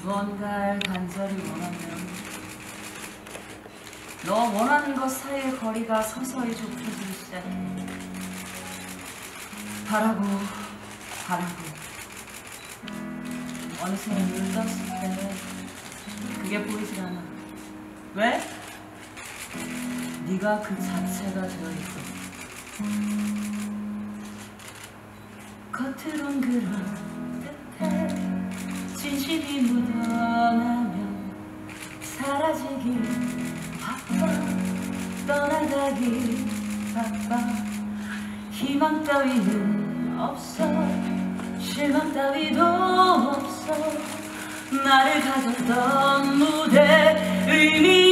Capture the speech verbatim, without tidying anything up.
무언가를 간절히 원하면 너 원하는 것 사이의 거리가 서서히 좁혀지기 시작해. 바라고 바라고 어느새 눈을 떴을 때 그게 보이질 않아. 왜? 네가 그 자체가 되어있어. 겉으론 그런 듯해. 진실이 묻어나면 사라지기 바빠. 떠나가기 바빠. 희망 따위는 없어. 실망 따위도 없어. 나를 가졌던 무대 의미